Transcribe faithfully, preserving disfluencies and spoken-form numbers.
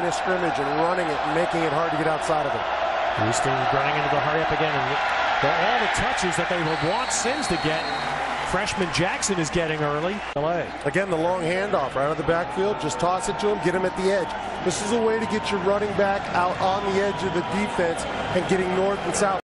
line of scrimmage and running it and making it hard to get outside of it. Houston running into the hurry up again, and the, all the touches that they would want Sims to get, freshman Jackson is getting early. Again, the long handoff right out of the backfield. Just toss it to him, get him at the edge. This is a way to get your running back out on the edge of the defense and getting north and south.